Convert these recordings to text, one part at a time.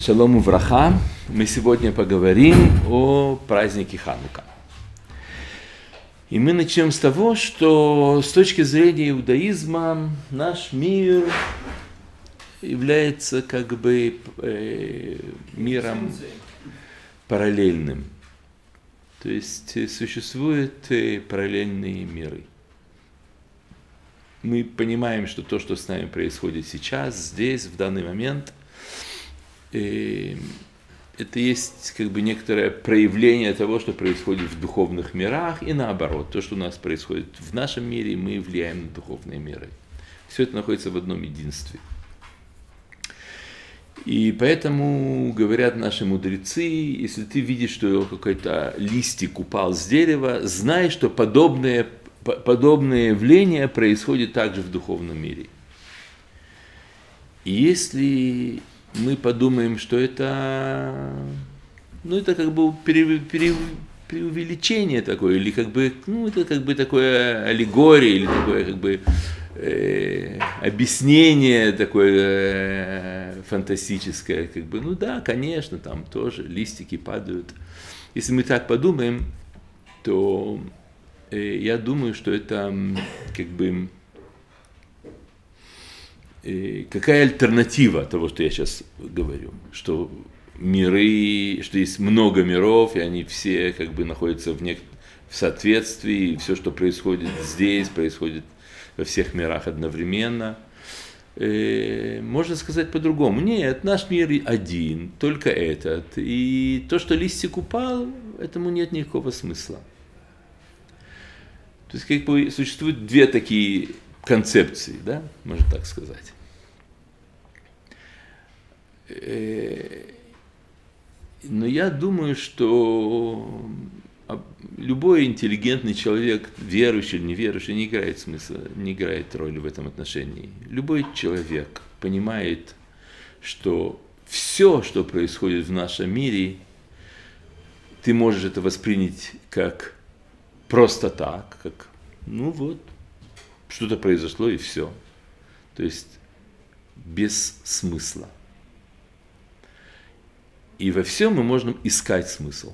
Шалом увраха. Мы сегодня поговорим о празднике Ханука. И мы начнем с того, что с точки зрения иудаизма наш мир является как бы миром параллельным. То есть существуют параллельные миры. Мы понимаем, что то, что с нами происходит сейчас, здесь, в данный момент, это есть как бы некоторое проявление того, что происходит в духовных мирах, и наоборот, то, что у нас происходит в нашем мире, мы влияем на духовные миры. Все это находится в одном единстве. И поэтому говорят наши мудрецы, если ты видишь, что какой-то листик упал с дерева, знай, что подобное явление происходит также в духовном мире. И если мы подумаем, что это как бы преувеличение такое, или как бы, это как бы такое аллегория, или такое как бы объяснение такое фантастическое, как бы, да, конечно, там тоже листики падают. Если мы так подумаем, то я думаю, что это как бы какая альтернатива того, что я сейчас говорю, что миры, что есть много миров, и они все как бы находятся в соответствии, и все, что происходит здесь, происходит во всех мирах одновременно. Можно сказать по-другому. Нет, наш мир один, только этот. И то, что листик упал, этому нет никакого смысла. То есть как бы существуют две такие концепции, да, можно так сказать. Но я думаю, что любой интеллигентный человек, верующий или неверующий, не играет роли в этом отношении. Любой человек понимает, что все, что происходит в нашем мире, ты можешь это воспринять как просто так, как, что-то произошло и все. То есть без смысла. И во всем мы можем искать смысл.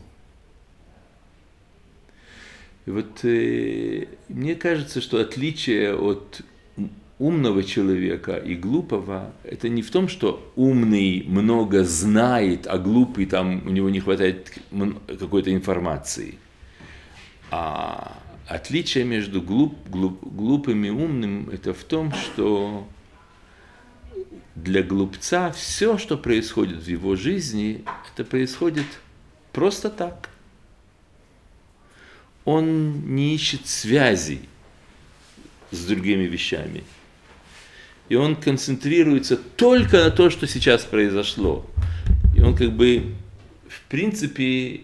И вот мне кажется, что отличие от умного человека и глупого, это не в том, что умный много знает, а глупый там у него не хватает какой-то информации. А отличие между глупым и умным, это в том, что для глупца все, что происходит в его жизни, это происходит просто так. Он не ищет связей с другими вещами. И он концентрируется только на том, что сейчас произошло. И он как бы, в принципе,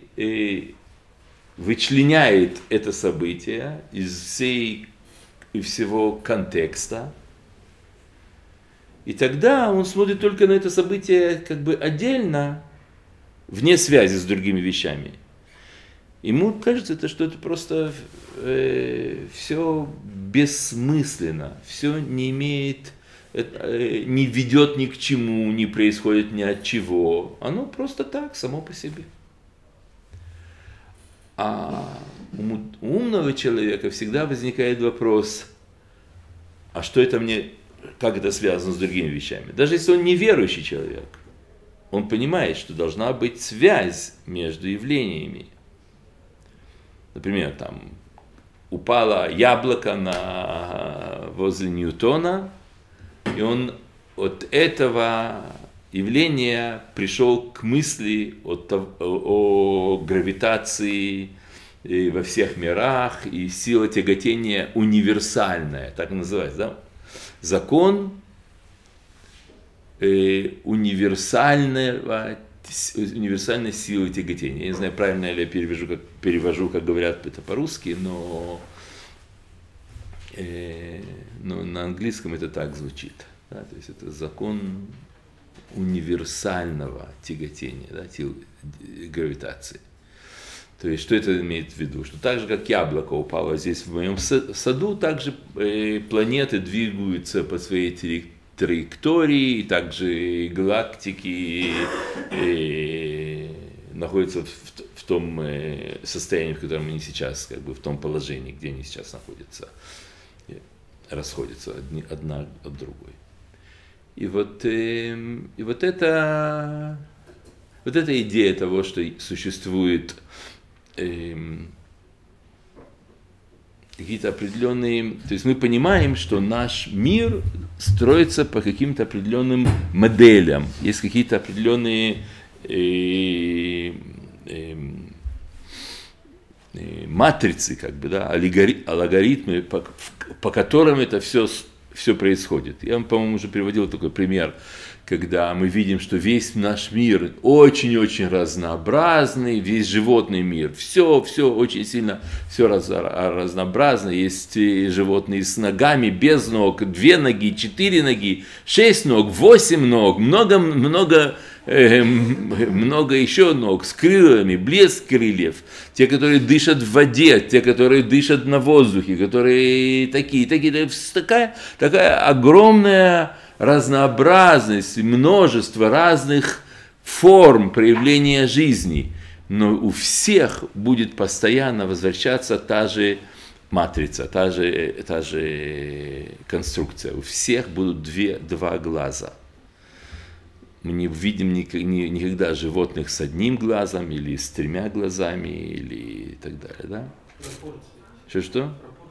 вычленяет это событие из всего контекста. И тогда он смотрит только на это событие как бы отдельно, вне связи с другими вещами. Ему кажется, что это просто все бессмысленно, все не имеет, не ведет ни к чему, не происходит ни от чего. Оно просто так, само по себе. А у умного человека всегда возникает вопрос, а что это мне, как это связано с другими вещами? Даже если он неверующий человек, он понимает, что должна быть связь между явлениями. Например, там упало яблоко возле Ньютона, и он от этого явления пришел к мысли о гравитации во всех мирах, и сила тяготения универсальная, так называется, да? Закон универсальной силы тяготения. Я не знаю, правильно ли я перевожу, как говорят это по-русски, но на английском это так звучит. Да? То есть это закон универсального тяготения, да, гравитации. То есть, что это имеет в виду? Что так же, как яблоко упало здесь в моем саду, так же планеты двигаются по своей траектории, также галактики находятся в том состоянии, в котором они сейчас, как бы в том положении, где они сейчас находятся, расходятся одна от другой. И вот эта идея того, что существует какие-то определенные, то есть мы понимаем, что наш мир строится по каким-то определенным моделям, есть какие-то определенные матрицы, как бы, да, алгоритмы, по которым это все происходит. Я вам, по-моему, уже приводил такой пример, когда мы видим, что весь наш мир очень-очень разнообразный, весь животный мир, все очень сильно, все разнообразно. Есть животные с ногами, без ног, 2 ноги, 4 ноги, 6 ног, 8 ног, много еще ног, с крыльями, блеск крыльев, те, которые дышат в воде, те, которые дышат на воздухе, которые такая огромная разнообразность, множество разных форм проявления жизни, но у всех будет постоянно возвращаться та же матрица, та же конструкция, у всех будут два глаза. Мы не видим никогда животных с одним глазом, или с 3 глазами, или так далее, да? Что?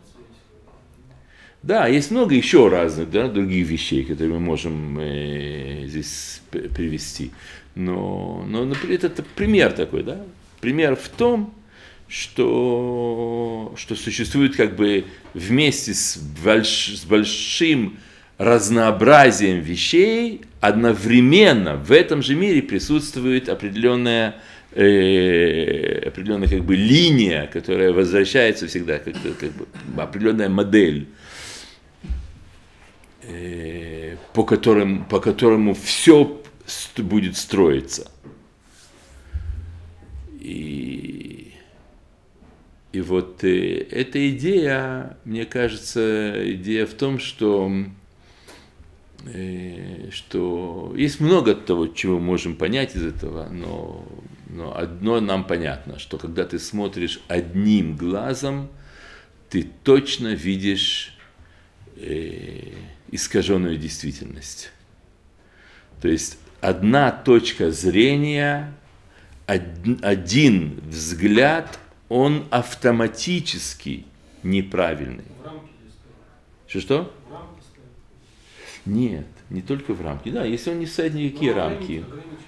Да, есть много еще разных, да, других вещей, которые мы можем здесь привести. Но например, это пример такой, да? Пример в том, что существует как бы вместе с большим разнообразием вещей, одновременно в этом же мире присутствует определенная как бы линия, которая возвращается всегда, как бы определенная модель, по которому все будет строиться. И вот эта идея, мне кажется, идея в том, что есть много того, чего мы можем понять из этого, но одно нам понятно, что когда ты смотришь одним глазом, ты точно видишь искаженную действительность. То есть одна точка зрения, один взгляд, он автоматически неправильный. Что? Нет, не только в рамки. Да, если он не ставит никакие рамки.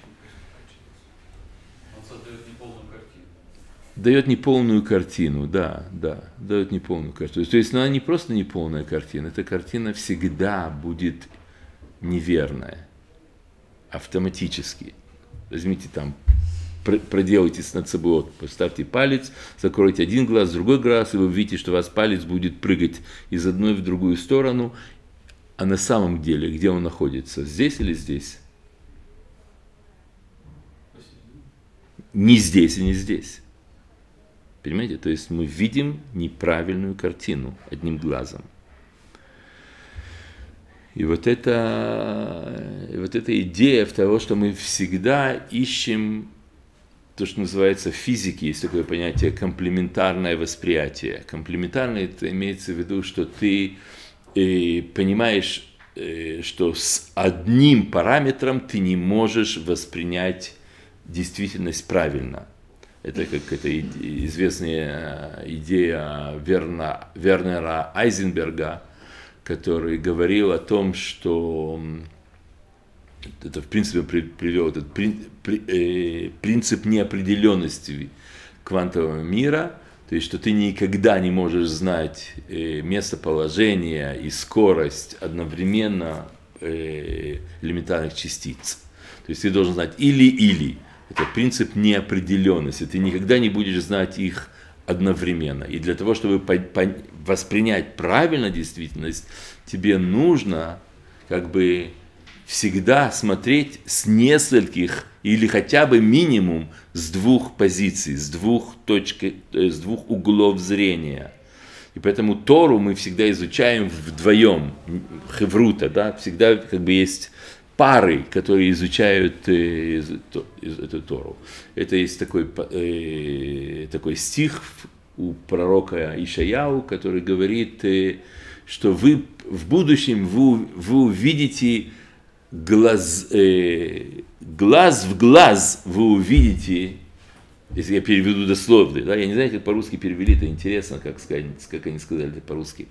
Он создает неполную картину. Дает неполную картину, да, дает неполную картину. То есть она не просто неполная картина, эта картина всегда будет неверная, автоматически. Возьмите там, проделайте над собой, поставьте палец, закройте один глаз, другой глаз, и вы увидите, что у вас палец будет прыгать из одной в другую сторону, а на самом деле, где он находится, здесь или здесь? Не здесь и не здесь. Понимаете? То есть мы видим неправильную картину одним глазом. И вот эта идея того, что мы всегда ищем то, что называется в физике, есть такое понятие комплементарное восприятие. Комплементарное, это имеется в виду, что ты понимаешь, что с одним параметром ты не можешь воспринять действительность правильно. Это как эта известная идея Вернера Айзенберга, который говорил о том, что это в принципе привел этот принцип неопределенности квантового мира, то есть, что ты никогда не можешь знать местоположение и скорость одновременно элементарных частиц. То есть ты должен знать или-или. Это принцип неопределенности. Ты никогда не будешь знать их одновременно. И для того, чтобы воспринять правильно действительность, тебе нужно как бы всегда смотреть с нескольких или хотя бы минимум с 2 позиций, с 2 углов зрения. И поэтому Тору мы всегда изучаем вдвоем, хеврута, да, всегда как бы есть пары, которые изучают эту Тору. Это есть такой стих у пророка Ишаяу, который говорит, что вы в будущем вы увидите глаз в глаз, вы увидите, если я переведу дословно, да, я не знаю, как по-русски перевели, это интересно, как они сказали это по-русски.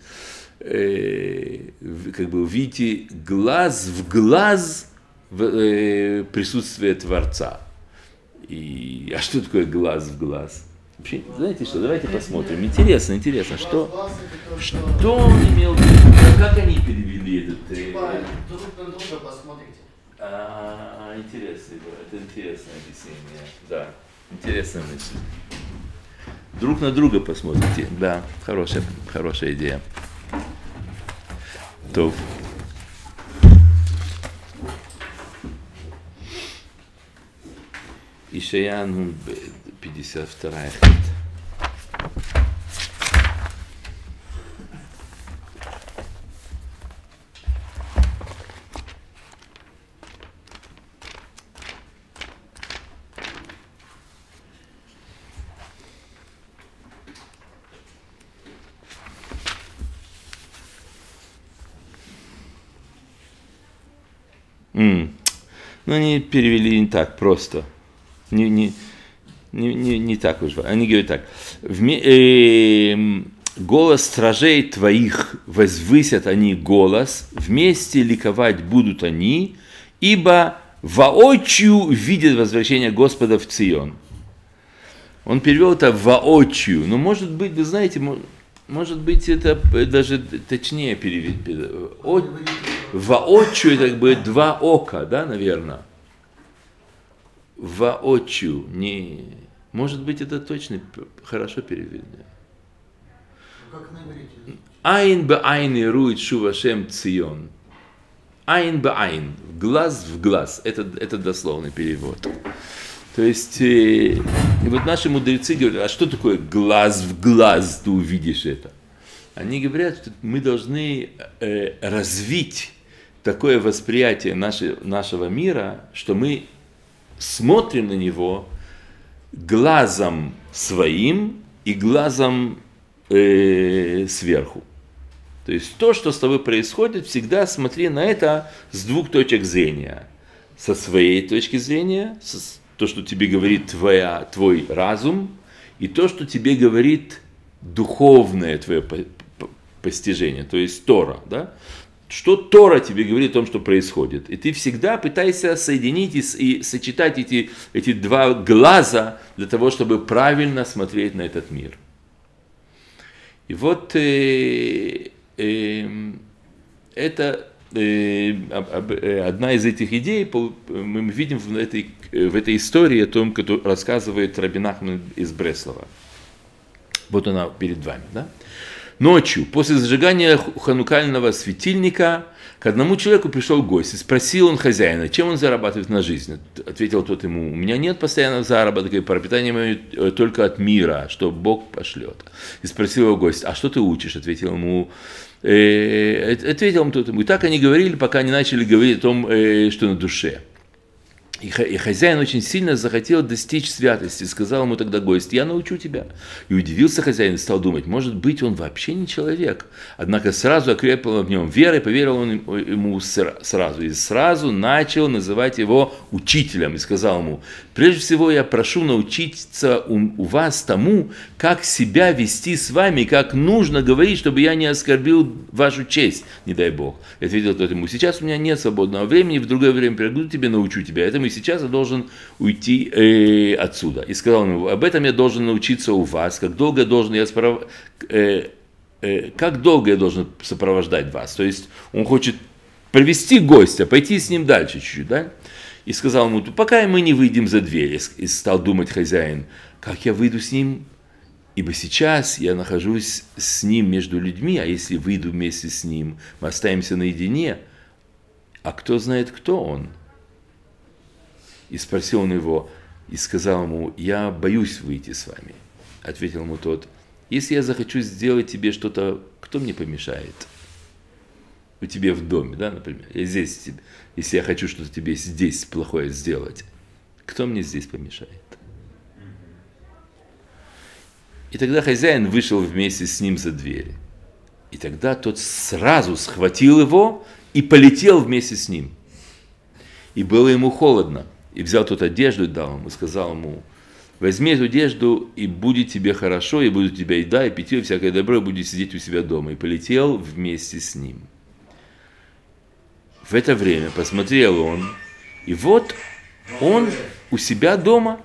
Как бы увидите глаз в глаз присутствие Творца. А что такое глаз в глаз? Вообще, знаете что, давайте посмотрим. Интересно, что он имел в виду, как они перевели этот... Друг на друга посмотрите. Это интересное объяснение, да, интересная мысль. Друг на друга посмотрите, да, хорошая идея. То. Ишаяну 52-я. Но они перевели не так просто. Не так уж. Они говорят так. Голос стражей твоих возвысят они голос, вместе ликовать будут они, ибо воочию видят возвращение Господа в Цион. Он перевел это воочию. Но может быть, вы знаете, может быть, это даже точнее перевести. Воочию это как бы два ока, да, наверное. Воочию. Может быть, это точно хорошо переведено. Как на иврите? Айн бе айн ирует шувашем цион. Айн бе айн. Глаз в глаз. Это дословный перевод. То есть, и вот наши мудрецы говорят, а что такое глаз в глаз, ты увидишь это? Они говорят, что мы должны развить такое восприятие нашего мира, что мы смотрим на него глазом своим и глазом сверху. То есть то, что с тобой происходит, всегда смотри на это с двух точек зрения. Со своей точки зрения, то, что тебе говорит твой разум, и то, что тебе говорит духовное твое постижение, то есть Тора. Да? Что Тора тебе говорит о том, что происходит. И ты всегда пытаешься соединить и сочетать эти два глаза для того, чтобы правильно смотреть на этот мир. И вот это одна из этих идей, мы видим в этой истории о том, которую рассказывает Раби Нахман из Бреслова. Вот она перед вами. Да? Ночью, после зажигания ханукального светильника, к одному человеку пришел гость и спросил он хозяина, чем он зарабатывает на жизнь. Ответил тот ему: у меня нет постоянного заработка, и пропитание мое только от мира, что Бог пошлет. И спросил его гость: а что ты учишь? Ответил ему тот ему. И так они говорили, пока они начали говорить о том, что на душе. И хозяин очень сильно захотел достичь святости. Сказал ему тогда гость: я научу тебя. И удивился хозяин и стал думать, может быть, он вообще не человек. Однако сразу окрепла в нем вера, и поверил он ему сразу. И сразу начал называть его учителем. И сказал ему: прежде всего я прошу научиться у вас тому, как себя вести с вами, как нужно говорить, чтобы я не оскорбил вашу честь, не дай Бог. И ответил тот ему: сейчас у меня нет свободного времени, в другое время приду тебе, научу тебя. Этому и сейчас я должен уйти отсюда. И сказал ему: об этом я должен научиться у вас, как долго я должен сопровождать вас. То есть он хочет провести гостя, пойти с ним дальше чуть-чуть, да? И сказал ему: пока мы не выйдем за дверь. И стал думать хозяин: как я выйду с ним? Ибо сейчас я нахожусь с ним между людьми, а если выйду вместе с ним, мы останемся наедине. А кто знает, кто он? И спросил он его, и сказал ему: я боюсь выйти с вами. Ответил ему тот: Если я захочу сделать тебе что-то, кто мне помешает? У тебя в доме, да, например. Я здесь, если я хочу что-то тебе здесь плохое сделать, кто мне здесь помешает? И тогда хозяин вышел вместе с ним за дверь. И тогда тот сразу схватил его и полетел вместе с ним. И было ему холодно. И взял тот одежду и дал ему, и сказал ему: возьми эту одежду, и будет тебе хорошо, и будет у тебя еда, и питье, и всякое добро, и будешь сидеть у себя дома. И полетел вместе с ним. В это время посмотрел он, и вот он у себя дома.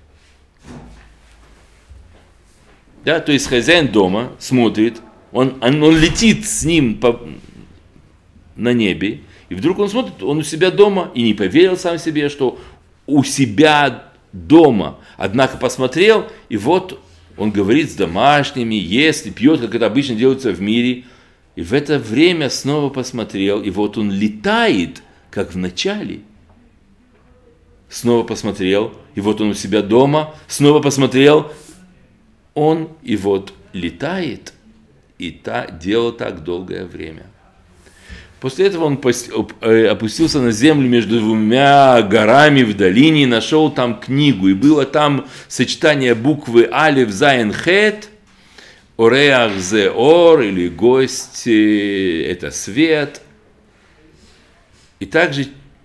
Да, то есть хозяин дома смотрит, он летит с ним на небе, и вдруг он смотрит, он у себя дома, и не поверил сам себе, что у себя дома. Однако посмотрел, и вот он говорит с домашними, ест и пьет, как это обычно делается в мире. И в это время снова посмотрел, и вот он летает, как в начале. Снова посмотрел, и вот он у себя дома, снова посмотрел, он и вот летает, и делал так долгое время. После этого он опустился на землю между двумя горами в долине и нашел там книгу. И было там сочетание буквы Алев, Зайн, Хет, Ореах, Зе, Ор, или гость, это свет. И также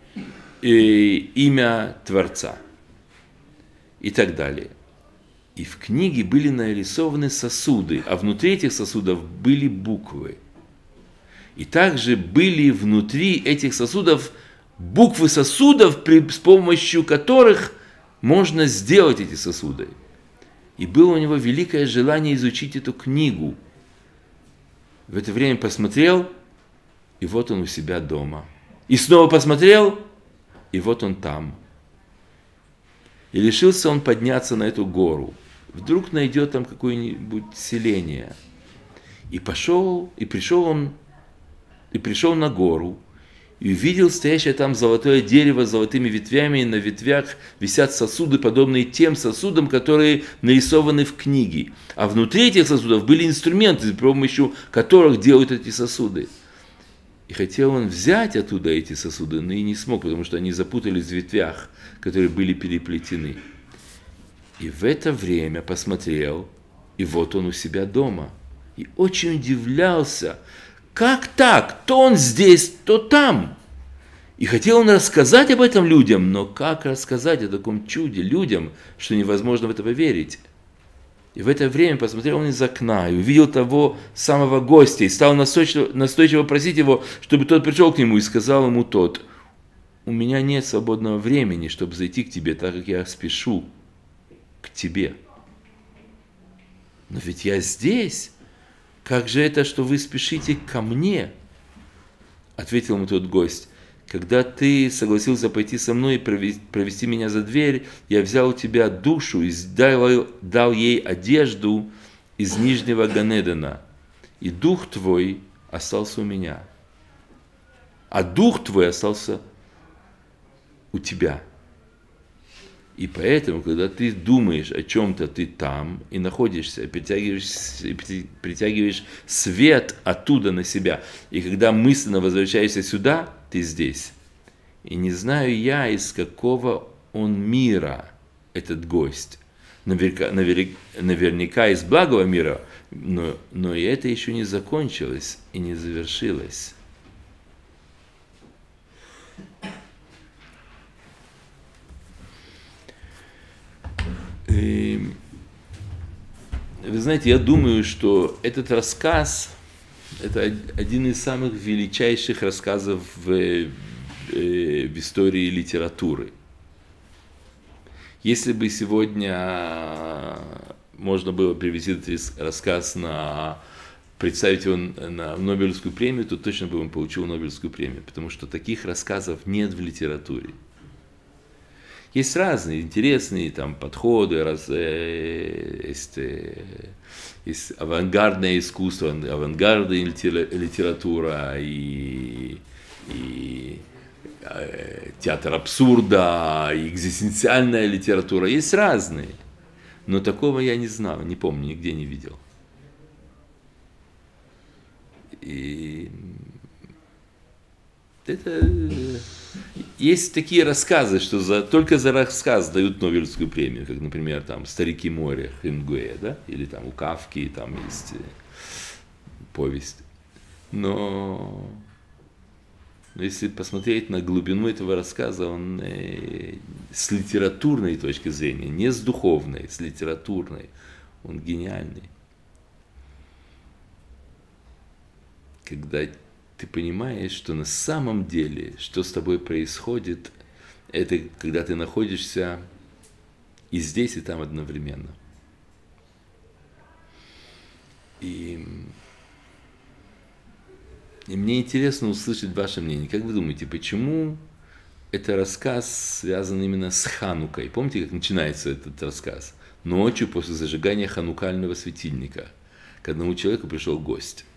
имя Творца. И так далее. И в книге были нарисованы сосуды, а внутри этих сосудов были буквы. И также были внутри этих сосудов буквы сосудов, с помощью которых можно сделать эти сосуды. И было у него великое желание изучить эту книгу. В это время посмотрел, и вот он у себя дома. И снова посмотрел, и вот он там. И решился он подняться на эту гору. Вдруг найдет там какое-нибудь селение. И пришел на гору, и увидел стоящее там золотое дерево с золотыми ветвями, и на ветвях висят сосуды, подобные тем сосудам, которые нарисованы в книге. А внутри этих сосудов были инструменты, с помощью которых делают эти сосуды. И хотел он взять оттуда эти сосуды, но и не смог, потому что они запутались в ветвях, которые были переплетены. И в это время посмотрел, и вот он у себя дома. И очень удивлялся, как так? То он здесь, то там. И хотел он рассказать об этом людям, но как рассказать о таком чуде людям, что невозможно в это поверить? И в это время посмотрел он из окна и увидел того самого гостя, и стал настойчиво просить его, чтобы тот пришел к нему, и сказал ему тот: у меня нет свободного времени, чтобы зайти к тебе, так как я спешу к тебе. Но ведь я здесь. Как же это, что вы спешите ко мне? Ответил ему тот гость: когда ты согласился пойти со мной и провести меня за дверь, я взял у тебя душу и дал ей одежду из нижнего Ганедана, и дух твой остался у меня, а дух твой остался у тебя. И поэтому, когда ты думаешь о чем-то, ты там и находишься, притягиваешь свет оттуда на себя. И когда мысленно возвращаешься сюда, ты здесь. И не знаю я, из какого он мира этот гость. Наверняка из благого мира, но и это еще не закончилось и не завершилось. Вы знаете, я думаю, что этот рассказ – это один из самых величайших рассказов в истории литературы. Если бы сегодня можно было привести этот рассказ представить его на Нобелевскую премию, то точно бы он получил Нобелевскую премию, потому что таких рассказов нет в литературе. Есть разные интересные там подходы, есть авангардное искусство, авангардная литература и театр абсурда, и экзистенциальная литература. Есть разные, но такого я не знал, не помню, нигде не видел. И это... Есть такие рассказы, что только за рассказ дают Нобелевскую премию, как, например, там «Старики моря» Хемингуэя, да? Или там у Кафки там есть повесть. Но если посмотреть на глубину этого рассказа, он с литературной точки зрения, не с духовной, с литературной, он гениальный. Когда ты понимаешь, что на самом деле, что с тобой происходит, это когда ты находишься и здесь, и там одновременно. И мне интересно услышать ваше мнение. Как вы думаете, почему это рассказ связан именно с Ханукой? Помните, как начинается этот рассказ? Ночью после зажигания ханукального светильника к одному человеку пришел гость.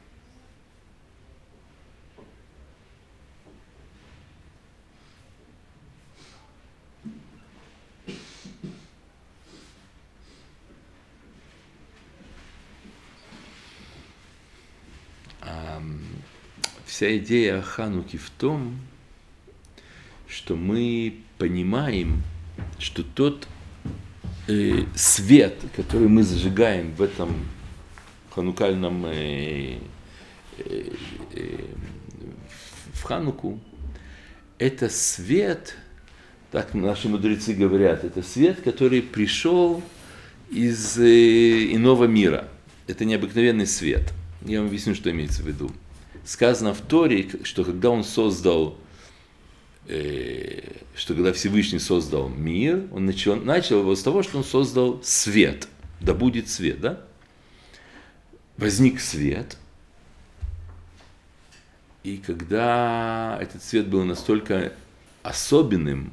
Вся идея Хануки в том, что мы понимаем, что тот свет, который мы зажигаем в этом ханукальном в Хануку, это свет, так наши мудрецы говорят, это свет, который пришел из иного мира. Это необыкновенный свет. Я вам объясню, что имеется в виду. Сказано в Торе, что когда он создал, что когда Всевышний создал мир, он начал его с того, что он создал свет. Да будет свет, да? Возник свет. И когда этот свет был настолько особенным,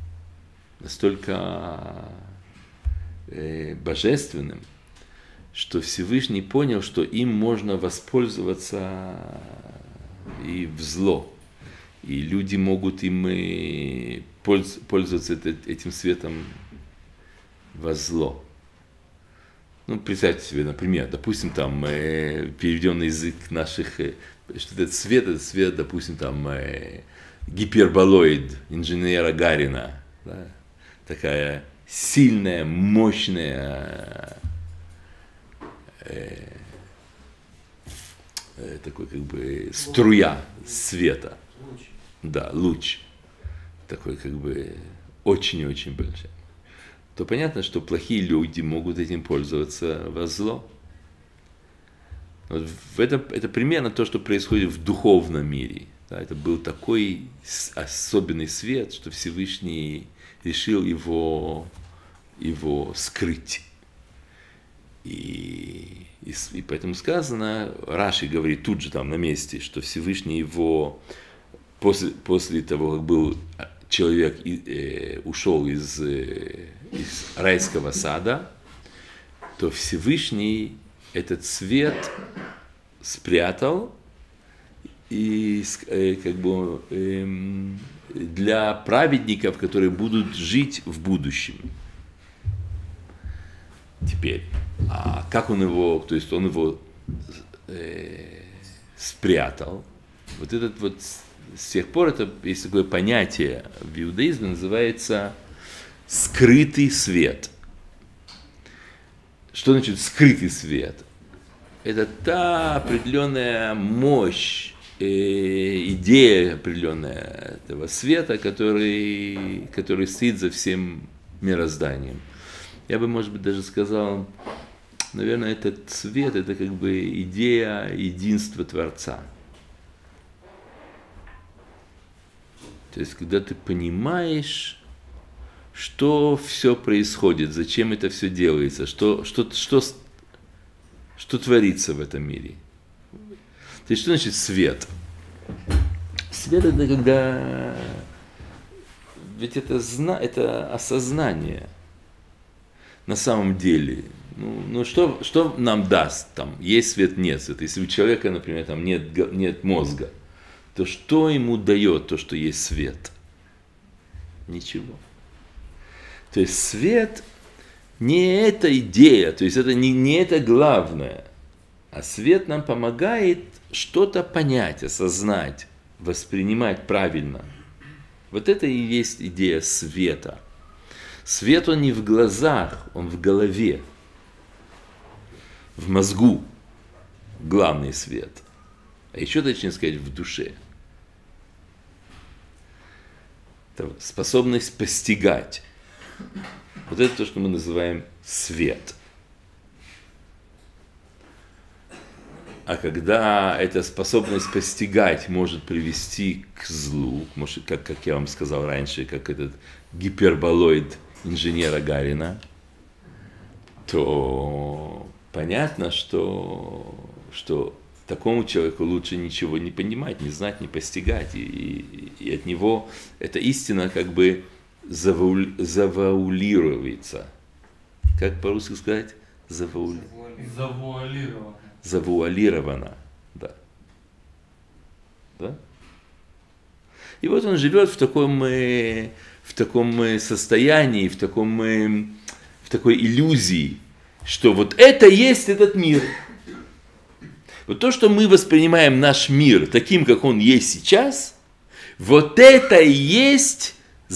настолько божественным, что Всевышний понял, что им можно воспользоваться и в зло. И люди могут им пользоваться этим светом во зло. Ну, представьте себе, например, допустим, там переведенный язык наших, что этот свет, допустим, там гиперболоид инженера Гарина. Да? Такая сильная, мощная такой как бы струя света. Луч. Да, луч. Такой как бы очень-очень большой. То понятно, что плохие люди могут этим пользоваться во зло. Вот это примерно то, что происходит в духовном мире. Да, это был такой особенный свет, что Всевышний решил его скрыть. И поэтому сказано, Раши говорит тут же там на месте, что Всевышний его, после того, как был человек ушел из райского сада, то Всевышний этот свет спрятал и как бы для праведников, которые будут жить в будущем. Теперь, а как он его, то есть он его спрятал? Вот этот вот с тех пор это есть такое понятие в иудаизме, называется скрытый свет. Что значит скрытый свет? Это та определенная мощь, идея определенная этого света, который стоит за всем мирозданием. Я бы, может быть, даже сказал, наверное, этот свет – это как бы идея единства Творца. То есть, когда ты понимаешь, что все происходит, зачем это все делается, что творится в этом мире. То есть, что значит свет? Свет – это когда… Ведь это осознание. На самом деле, что нам даст, там, есть свет, нет света. Если у человека, например, там нет мозга, то что ему дает то, что есть свет? Ничего. То есть свет не эта идея, то есть это не это главное, А свет нам помогает что-то понять, осознать, воспринимать правильно. Вот это и есть идея света. Свет, он не в глазах, он в голове, в мозгу. Главный свет. А еще точнее сказать, в душе. Это способность постигать. Вот это то, что мы называем свет. А когда эта способность постигать может привести к злу, может, как я вам сказал раньше, как этот гиперболоид инженера Гарина, то понятно, что такому человеку лучше ничего не понимать, не знать, не постигать. И от него эта истина как бы завуалируется. Как по-русски сказать? Завуалировано. Завуалировано, да. Да? И вот он живет в таком состоянии, в такой иллюзии, что вот это есть этот мир. Вот то, что мы воспринимаем наш мир таким, как он есть сейчас, вот это и есть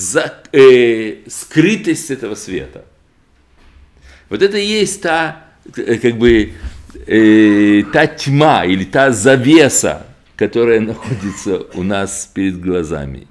скрытость этого света. Вот это и есть та, как бы, та тьма или та завеса, которая находится у нас перед глазами.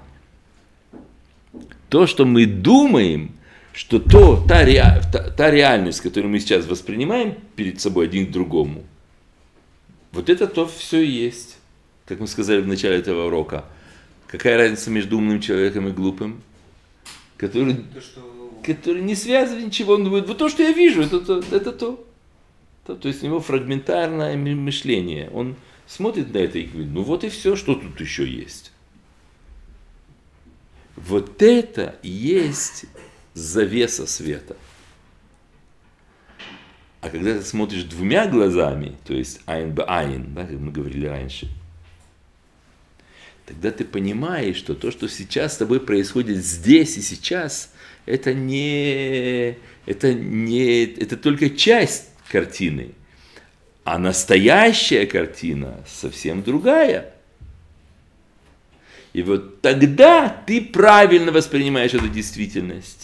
То, что мы думаем, что та реальность, которую мы сейчас воспринимаем перед собой один к другому, вот это то все и есть. Как мы сказали в начале этого урока. Какая разница между умным человеком и глупым? Который не связывает ничего. Он думает, вот то, что я вижу, это то. То есть у него фрагментарное мышление. Он смотрит на это и говорит, ну вот и все, что тут еще есть. Вот это и есть завеса света. А когда ты смотришь двумя глазами, то есть айн бе айн, да, как мы говорили раньше, тогда ты понимаешь, что то, что сейчас с тобой происходит здесь и сейчас, это только часть картины, а настоящая картина совсем другая. И вот тогда ты правильно воспринимаешь эту действительность.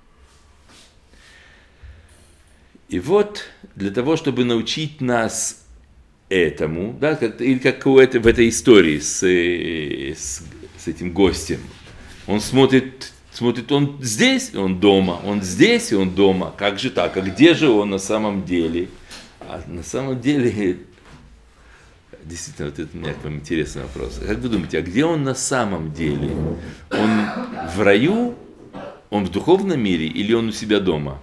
И вот для того, чтобы научить нас этому, да, или как в этой истории с этим гостем, он смотрит, он здесь, он дома, он здесь, и он дома. Как же так? А где же он на самом деле? А на самом деле, действительно, вот это у меня к вам интересный вопрос. Как вы думаете, а где он на самом деле? Он в раю, он в духовном мире или он у себя дома?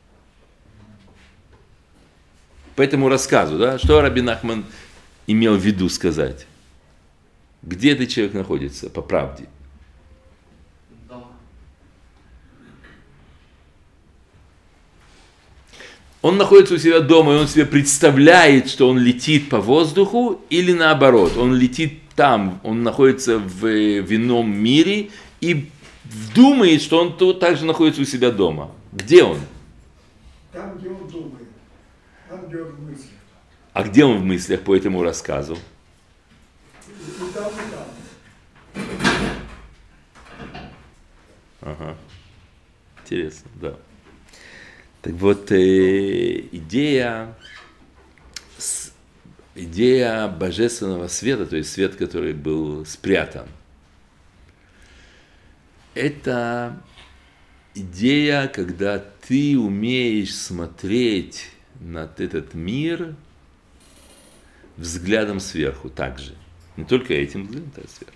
По этому рассказу, да, что Раби Нахман имел в виду сказать? Где этот человек находится, по правде? Дома. Он находится у себя дома, и он себе представляет, что он летит по воздуху, или наоборот, он летит там, он находится в ином мире, и думает, что он также находится у себя дома. Где он? Там, где он думает. Там, где он в мыслях. А где он в мыслях по этому рассказу? И там, и там. Ага. Интересно, да. Так вот, идея божественного света, то есть свет, который был спрятан, это идея, когда ты умеешь смотреть на этот мир взглядом сверху также. Не только этим взглядом, а сверху.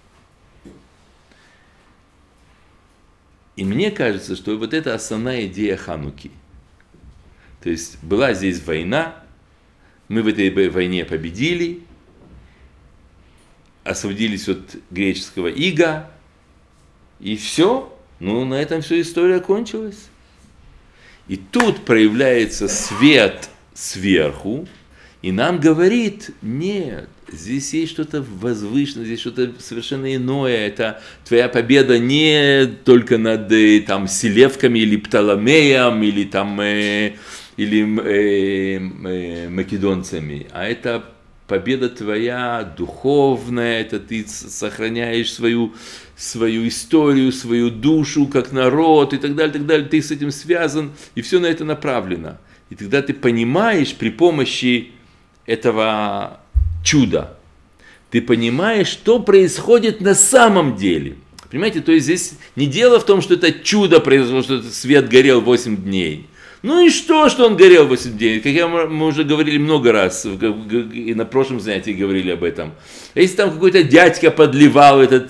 И мне кажется, что вот это основная идея Хануки. То есть была здесь война, мы в этой войне победили, освободились от греческого ига, и все, ну на этом все история кончилась. И тут проявляется свет сверху, и нам говорит, нет, здесь есть что-то возвышенное, здесь что-то совершенно иное. Это твоя победа не только над там, Селевками или Птоломеем, или там или македонцами, а это победа твоя духовная, это ты сохраняешь свою историю, свою душу как народ и так далее, ты с этим связан, и все на это направлено. И тогда ты понимаешь при помощи этого чуда, ты понимаешь, что происходит на самом деле. Понимаете, то есть здесь не дело в том, что это чудо произошло, что этот свет горел 8 дней. Ну и что он горел 8 дней? Как мы уже говорили много раз, и на прошлом занятии говорили об этом. Если там какой-то дядька подливал это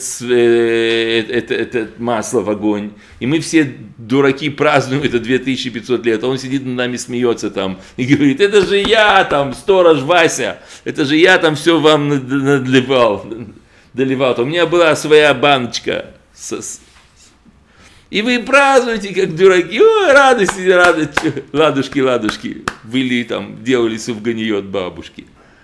масло в огонь, и мы все дураки празднуем это 2500 лет, а он сидит над нами, смеется там и говорит, это же я там, сторож Вася, это же я там все вам доливал. У меня была своя баночка. И вы празднуете, как дураки. Ой, радости, ладушки. Были там, делали сувганиот бабушки.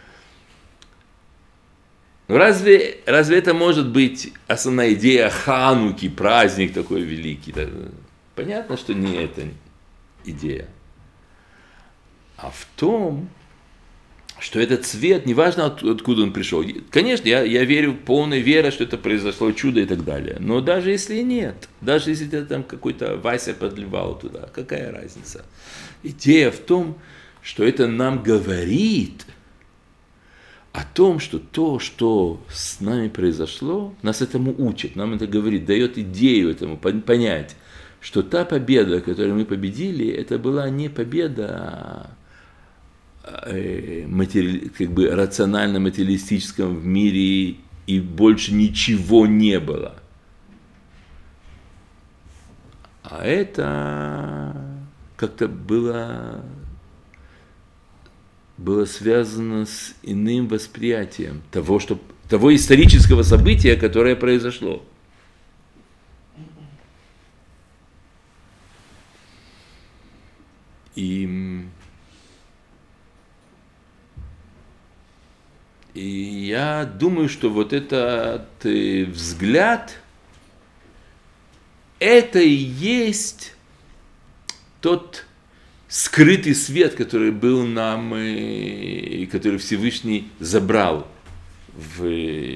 Разве это может быть основная идея Хануки, праздник такой великий? Понятно, что не эта идея. А в том, что этот цвет, неважно откуда он пришел. Конечно, я верю, полной верой, что это произошло чудо и так далее. Но даже если нет, даже если это там какой-то Вася подливал туда, какая разница? Идея в том, что это нам говорит о том, что то, что с нами произошло, нас этому учит, нам это говорит, дает идею этому понять, что та победа, которую мы победили, это была не победа как бы рационально-материалистическом в мире, и больше ничего не было. А это как-то было связано с иным восприятием того исторического события, которое произошло. И я думаю, что вот этот взгляд, это и есть тот скрытый свет, который был нам, и который Всевышний забрал в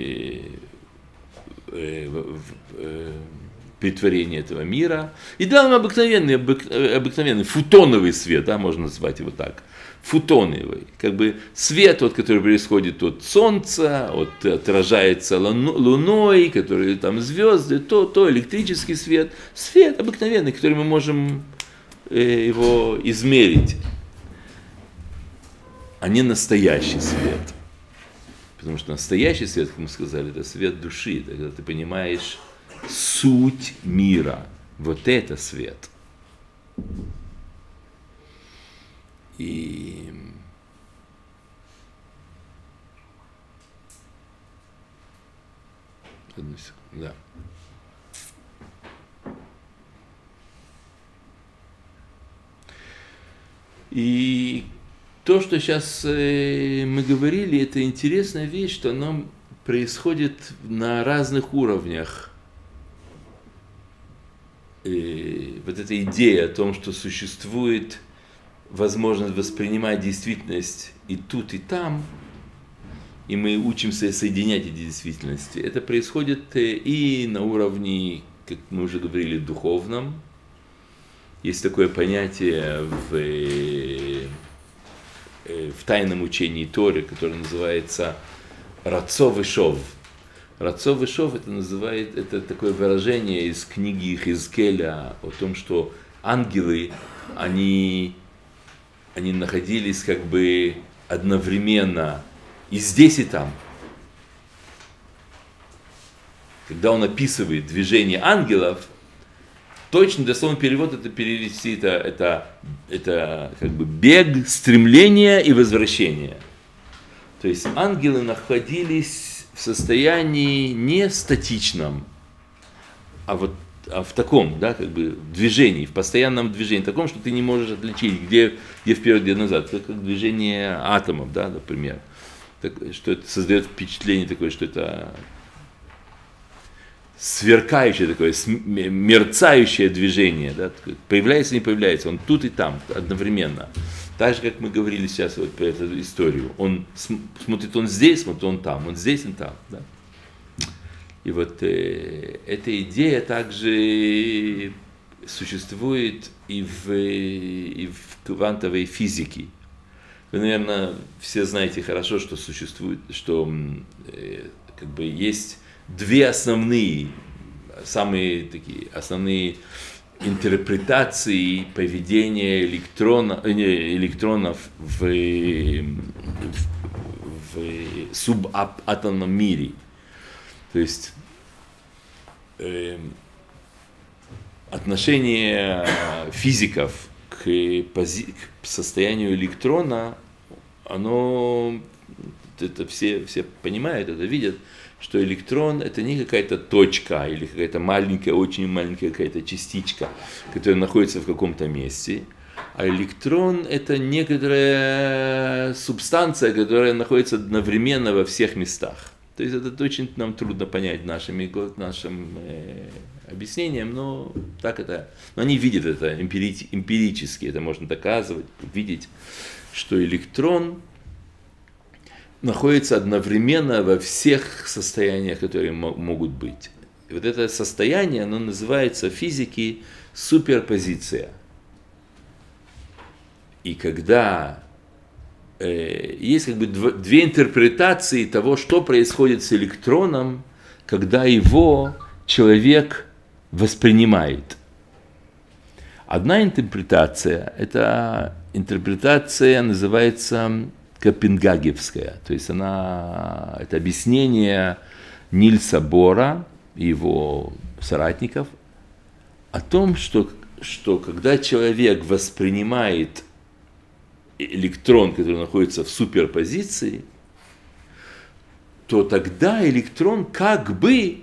притворение этого мира, и дал нам обыкновенный фотоновый свет, да, можно назвать его так. Фотоновый, как бы свет, который происходит от Солнца, отражается Луной, который там звезды, то электрический свет, свет обыкновенный, который мы можем его измерить, а не настоящий свет. Потому что настоящий свет, как мы сказали, это свет души, когда ты понимаешь суть мира, вот это свет. И одну секунду, да. И то, что сейчас мы говорили, это интересная вещь, что оно происходит на разных уровнях. И вот эта идея о том, что существует возможность воспринимать действительность и тут, и там, и мы учимся соединять эти действительности. Это происходит и на уровне, как мы уже говорили, духовном. Есть такое понятие в тайном учении Торы, которое называется «рацов и шов». «Рацов и шов» это такое выражение из книги Ихескеля о том, что ангелы, они находились как бы одновременно и здесь, и там. Когда он описывает движение ангелов, точно дословный перевод это перевести, это как бы бег, стремление и возвращение. То есть ангелы находились в состоянии не статичном, а в таком, да, как бы движении, в постоянном движении, таком, что ты не можешь отличить, где вперед, где назад. Это как движение атомов, да, например. Что это создает впечатление такое, что это сверкающее такое, мерцающее движение, да, появляется, не появляется, он тут и там одновременно. Так же, как мы говорили сейчас вот про эту историю. Он смотрит, он здесь, смотрит, он там, он здесь, он там. Да? И вот эта идея также существует и в квантовой физике. Вы, наверное, все знаете хорошо, что существует, что как бы есть две основные, самые такие основные интерпретации поведения электронов в субатомном мире. То есть отношение физиков к состоянию электрона, оно, это все понимают, это видят, что электрон это не какая-то точка или какая-то маленькая, очень маленькая какая-то частичка, которая находится в каком-то месте, а электрон это некоторая субстанция, которая находится одновременно во всех местах. То есть это очень нам трудно понять нашим объяснением, но так это, но они видят это эмпирически, это можно доказывать, видеть, что электрон находится одновременно во всех состояниях, которые могут быть. И вот это состояние, оно называется в физике суперпозиция. И когда есть как бы две интерпретации того, что происходит с электроном, когда его человек воспринимает. Одна интерпретация, эта интерпретация называется копенгагенская, то есть это объяснение Нильса Бора и его соратников о том, что когда человек воспринимает электрон, который находится в суперпозиции, то тогда электрон как бы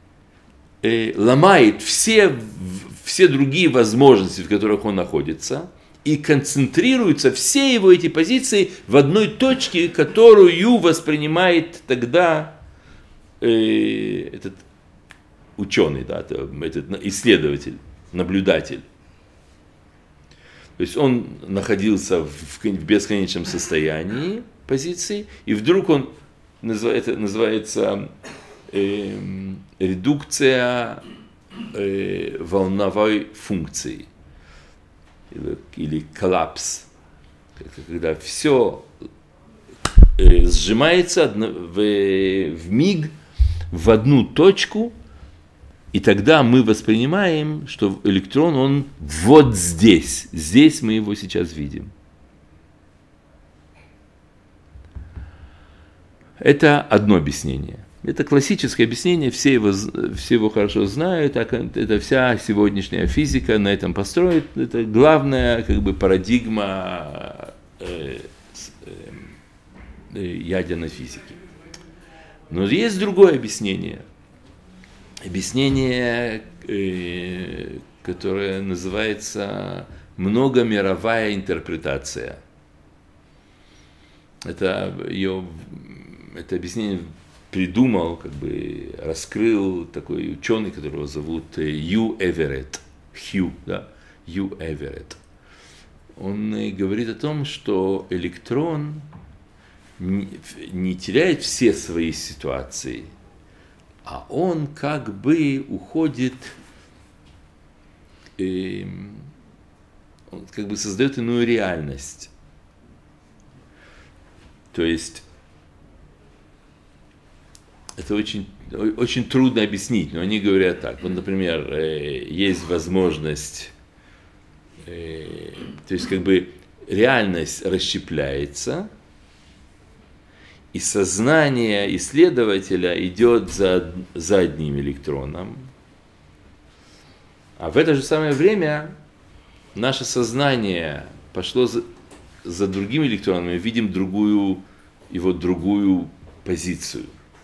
ломает все другие возможности, в которых он находится, и концентрируются все его эти позиции в одной точке, которую воспринимает тогда этот ученый, да, этот исследователь, наблюдатель. То есть он находился в бесконечном состоянии позиции, и вдруг он, это называется редукция волновой функции, или коллапс, когда все сжимается в миг в одну точку, и тогда мы воспринимаем, что электрон, он вот здесь. Здесь мы его сейчас видим. Это одно объяснение. Это классическое объяснение, все его хорошо знают, это вся сегодняшняя физика на этом построена. Это главная как бы парадигма ядерной физики. Но есть другое объяснение. Объяснение, которое называется многомировая интерпретация. Это объяснение придумал, как бы раскрыл такой ученый, которого зовут Хью Эверетт. Хью Эверетт. Он говорит о том, что электрон не теряет все свои ситуации, а он как бы уходит, он как бы создает иную реальность. То есть это очень, очень трудно объяснить, но они говорят так. Вот, например, есть возможность, то есть как бы реальность расщепляется, и сознание исследователя идет за одним электроном, а в это же самое время наше сознание пошло за другим электроном, мы видим его другую позицию.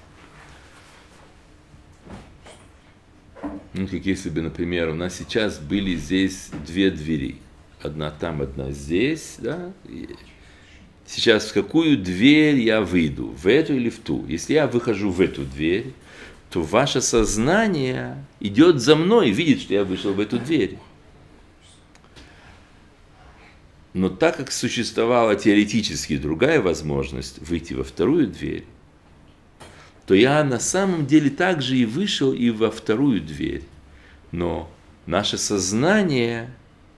Ну, как если бы, например, у нас сейчас были здесь две двери. Одна там, одна здесь, да? Сейчас в какую дверь я выйду? В эту или в ту? Если я выхожу в эту дверь, то ваше сознание идет за мной, видит, что я вышел в эту дверь. Но так как существовала теоретически другая возможность выйти во вторую дверь, то я на самом деле также и вышел и во вторую дверь. Но наше сознание,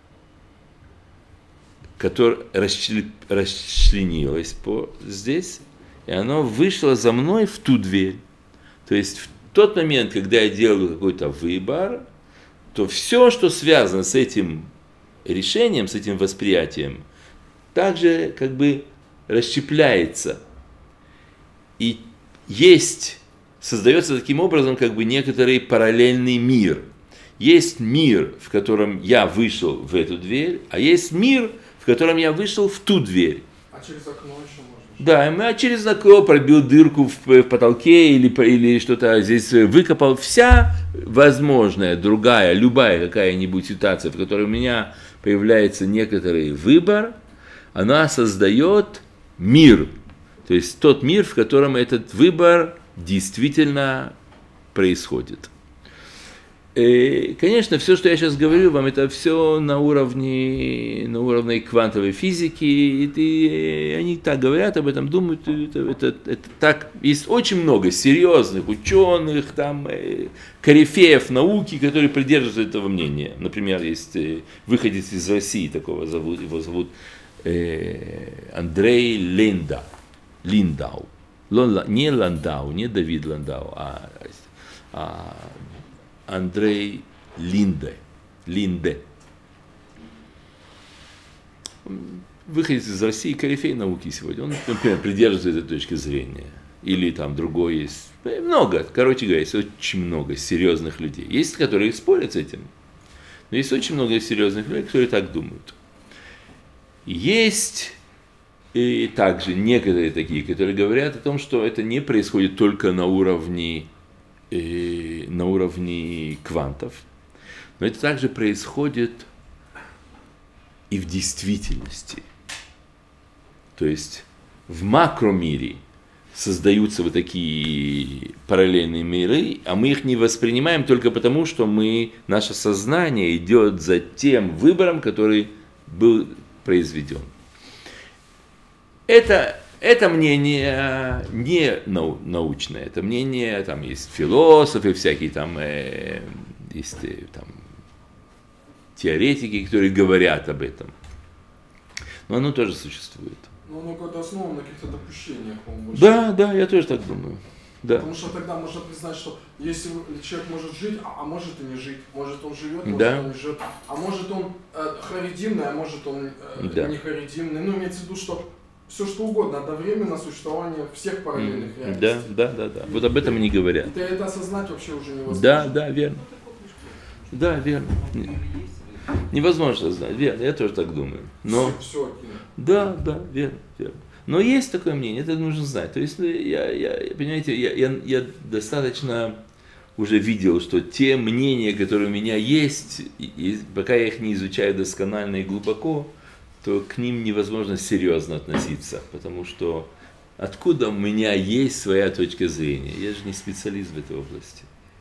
которое расчленилось здесь, и оно вышло за мной в ту дверь. То есть в тот момент, когда я делаю какой-то выбор, то все, что связано с этим решением, с этим восприятием, также как бы расщепляется. И создается таким образом как бы некоторый параллельный мир. Есть мир, в котором я вышел в эту дверь, а есть мир, в котором я вышел в ту дверь. А через окно еще можно? Да, я через окно пробил дырку в потолке или что-то здесь выкопал. Вся возможная другая, любая какая-нибудь ситуация, в которой у меня появляется некоторый выбор, она создает мир. То есть тот мир, в котором этот выбор действительно происходит. И, конечно, все, что я сейчас говорю вам, это все на уровне квантовой физики. И они так говорят об этом, думают. Это так. Есть очень много серьезных ученых, там, корифеев науки, которые придерживаются этого мнения. Например, есть выходец из России, его зовут Андрей Линдау. Не Ландау, не Давид Ландау, а Андрей Линде. Выходит из России, корифей науки сегодня. Он, например, придерживается этой точки зрения. Или там другой есть. Много, короче говоря, есть очень много серьезных людей. Есть, которые спорят с этим. Но есть очень много серьезных людей, которые так думают. Есть и также некоторые такие, которые говорят о том, что это не происходит только на уровне квантов, но это также происходит и в действительности. То есть в макромире создаются вот такие параллельные миры, а мы их не воспринимаем только потому, что наше сознание идет за тем выбором, который был произведен. Это мнение не научное, это мнение, там есть философы всякие, там есть там теоретики, которые говорят об этом. Но оно тоже существует. Но оно как-то основано на каких-то допущениях, по-моему. Да, я тоже так думаю. Да. Потому что тогда можно признать, что если человек может жить, а может и не жить, может он живет, может он не живет, а может он харидимный, а может он не харидимный. Ну, имеется в виду, что все что угодно, одновременно существование всех параллельных реальностей. Да. Вот об этом они говорят. И это осознать вообще уже невозможно. Да, верно. Да, верно. Невозможно знать, верно, я тоже так думаю. Но... Все. Да, верно. Но есть такое мнение, это нужно знать. То есть, понимаете, я достаточно уже видел, что те мнения, которые у меня есть, и пока я их не изучаю досконально и глубоко, то к ним невозможно серьезно относиться, потому что откуда у меня есть своя точка зрения? Я же не специалист в этой области.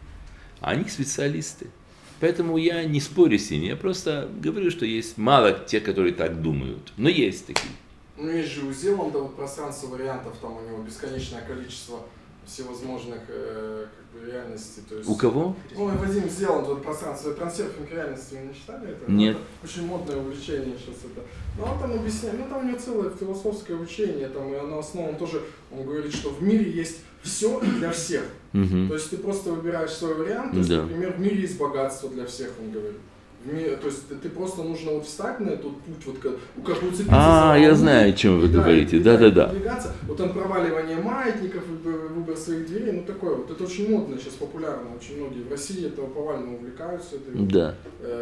А они специалисты. Поэтому я не спорю с ними, я просто говорю, что есть мало тех, которые так думают. Но есть такие. Ну, есть же у Зеланда вот пространство вариантов, там у него бесконечное количество всевозможных реальностей. То есть, у кого? Ну, Вадим Зеланд, вот пространство, трансерфинг реальности, вы не читали это? Нет. Это очень модное увлечение сейчас это. Ну, он там объясняет, там у него целое философское учение, там, и оно основано тоже, он говорит, что в мире есть все для всех. То есть ты просто выбираешь свой вариант, то есть, например, в мире есть богатство для всех, он говорит. То есть ты просто нужно вот встать на этот путь, вот как уцепиться за я знаю, о чем вы говорите, да. Вот там проваливание маятников, выбор своих дверей, ну такое вот, это очень модно, сейчас популярно, очень многие в России этого повально увлекаются. Это,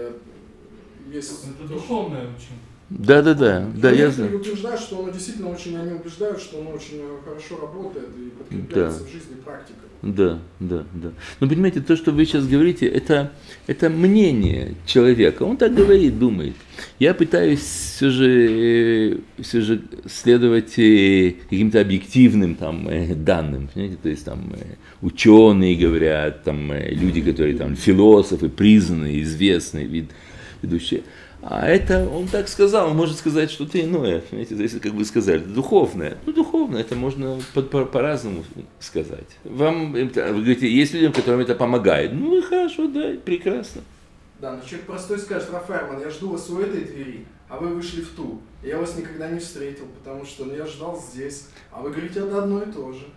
есть... Это духовное очень. Да, я знаю. Утверждают, что оно действительно очень, они убеждают, что оно очень хорошо работает и подкрепляется в жизни практикой. Да. Но понимаете, то, что вы сейчас говорите, это мнение человека. Он так говорит, думает. Я пытаюсь все же следовать каким-то объективным там, данным. Понимаете? То есть там ученые говорят, там, люди, которые там, философы, признанные, известные, ведущие. А это, он так сказал, он может сказать что-то иное, понимаете, если, как вы сказали, духовное. Ну, духовное, это можно по-разному сказать. Вы говорите, есть людям, которым это помогает. Ну, и хорошо, да, прекрасно. Да, но человек простой скажет: Рафаэль, я жду вас у этой двери, а вы вышли в ту. Я вас никогда не встретил, потому что я ждал здесь. А вы говорите, это одно и то же.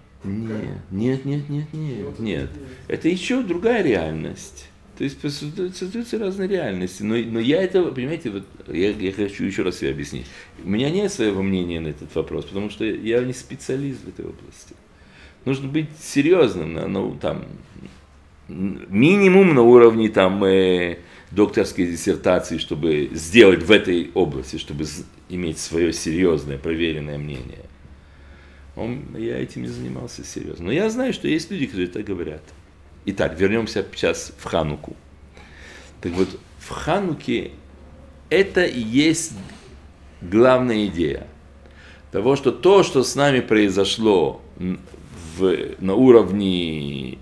Нет. Это еще другая реальность. То есть создаются разные реальности. Но я это, понимаете, вот, я хочу еще раз себе объяснить. У меня нет своего мнения на этот вопрос, потому что я не специалист в этой области. Нужно быть серьезным, ну, там, минимум на уровне там, докторской диссертации, чтобы сделать в этой области, чтобы иметь свое серьезное, проверенное мнение. Я этим не занимался серьезно. Но я знаю, что есть люди, которые так говорят. Итак, вернемся сейчас в Хануку. Так вот, в Хануке это и есть главная идея того, что то, что с нами произошло на уровне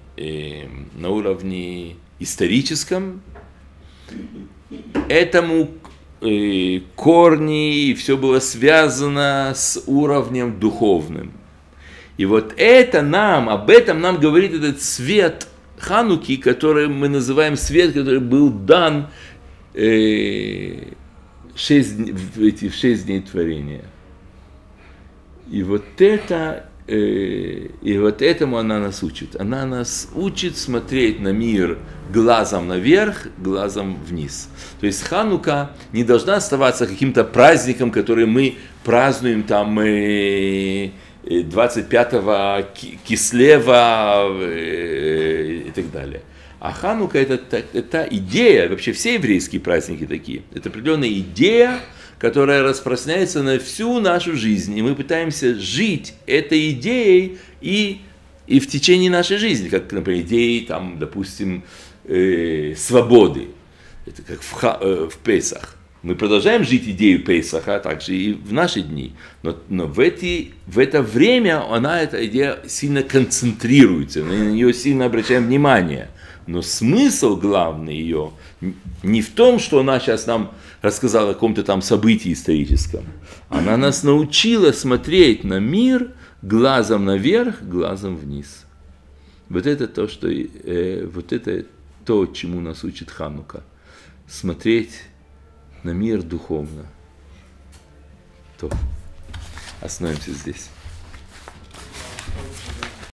историческом, этому корни, и все было связано с уровнем духовным. И вот об этом нам говорит этот свет Хануки, который мы называем свет, который был дан в 6 дней творения. И вот этому она нас учит. Она нас учит смотреть на мир глазом наверх, глазом вниз. То есть Ханука не должна оставаться каким-то праздником, который мы празднуем там 25-го Кислева и так далее. А Ханука это идея, вообще все еврейские праздники такие. Это определенная идея, которая распространяется на всю нашу жизнь. И мы пытаемся жить этой идеей и в течение нашей жизни, как, например, идеей, там, допустим, свободы. Это как в Песах. Мы продолжаем жить идею Песаха, также и в наши дни. Но в это время эта идея сильно концентрируется, мы на нее сильно обращаем внимание. Но смысл главный ее не в том, что она сейчас нам рассказала о каком-то там событии историческом. Она нас научила смотреть на мир глазом наверх, глазом вниз. Вот это то, чему нас учит Ханука. Смотреть на мир духовно. То. Остановимся здесь.